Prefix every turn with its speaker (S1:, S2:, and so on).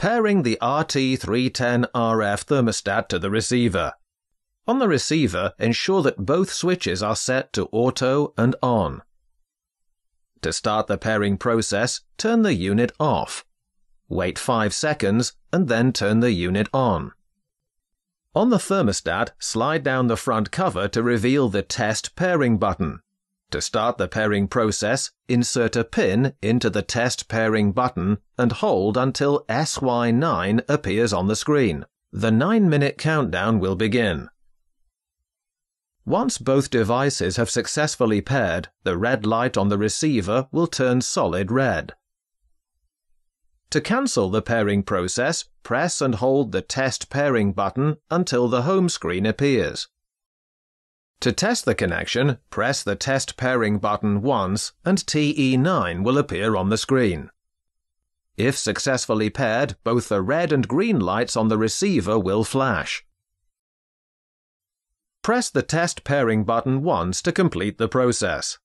S1: Pairing the RT310RF thermostat to the receiver. On the receiver, ensure that both switches are set to auto and on. To start the pairing process, turn the unit off. Wait 5 seconds and then turn the unit on. On the thermostat, slide down the front cover to reveal the Test Pairing button. To start the pairing process, insert a pin into the Test Pairing button and hold until SY9 appears on the screen. The 9-minute countdown will begin. Once both devices have successfully paired, the red light on the receiver will turn solid red. To cancel the pairing process, press and hold the Test Pairing button until the home screen appears. To test the connection, press the Test Pairing button once and TE9 will appear on the screen. If successfully paired, both the red and green lights on the receiver will flash. Press the Test Pairing button once to complete the process.